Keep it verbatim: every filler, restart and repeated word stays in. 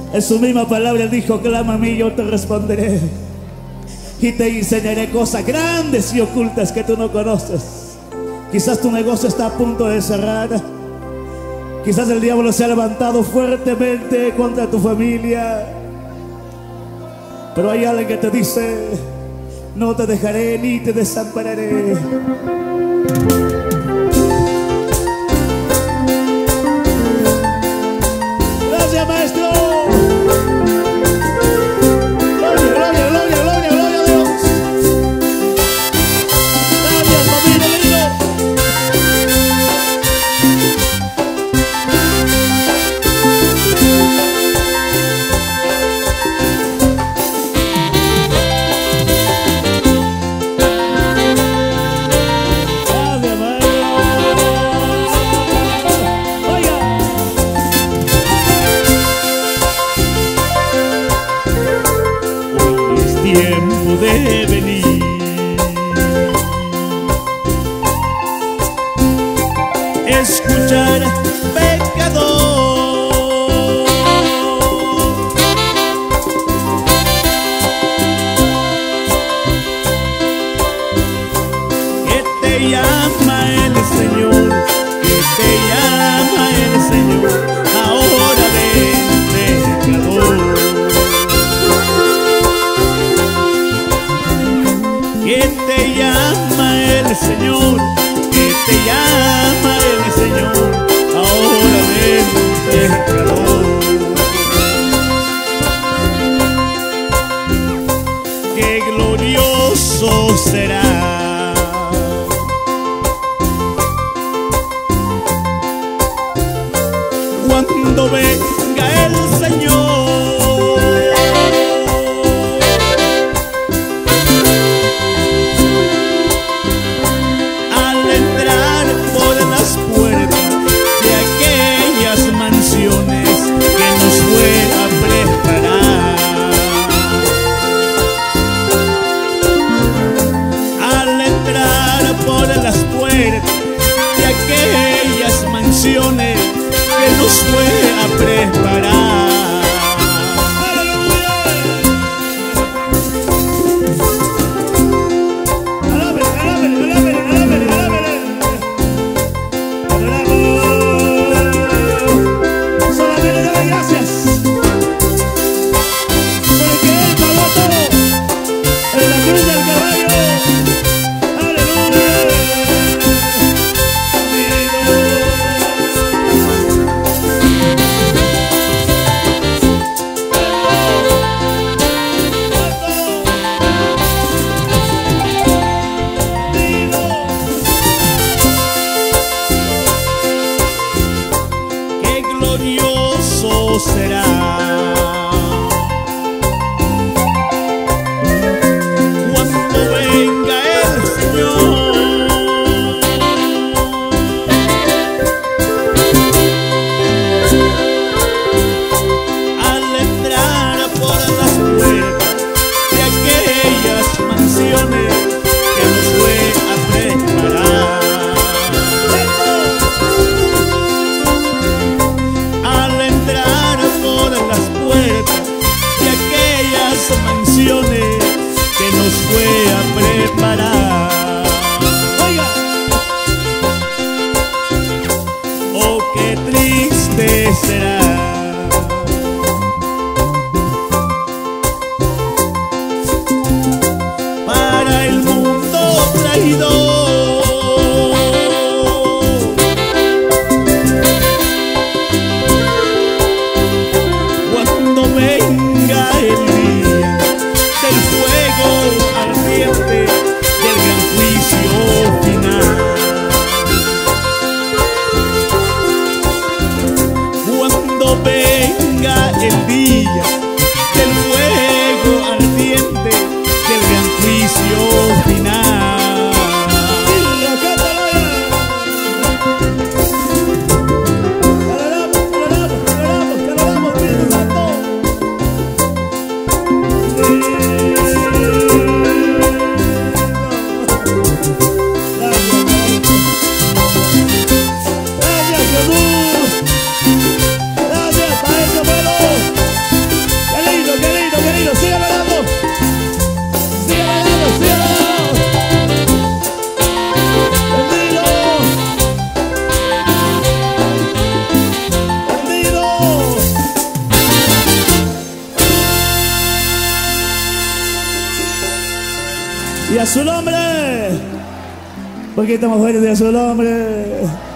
En su misma palabra Él dijo: clama a mí, yo te responderé y te enseñaré cosas grandes y ocultas que tú no conoces. Quizás tu negocio está a punto de cerrar. Quizás el diablo se ha levantado fuertemente contra tu familia. Pero hay alguien que te dice: no te dejaré ni te desampararé. Gracias, maestro. Gloria, gloria, gloria, gloria, gloria a Dios. Gracias, familia lindo. Tiempo de venir, escuchar pecador, que te llama el Señor, que te llama el Señor, ahora ven, pecador. Que te llama el Señor, que te llama el Señor, ahora ven, pecador. Qué glorioso será cuando venga el Señor. Que nos fue a preparar. Alábele, alábele, alábele, alábele, alábele. Solamente dale gracias, porque Él pagó todo en la cruz del Calvario. Glorioso será cuando venga el Señor. Al entrar por las puertas de aquellas mansiones que nos fue a preparar. Al entrar por las puertas Y a su nombre. Un poquito más fuerte, a su nombre.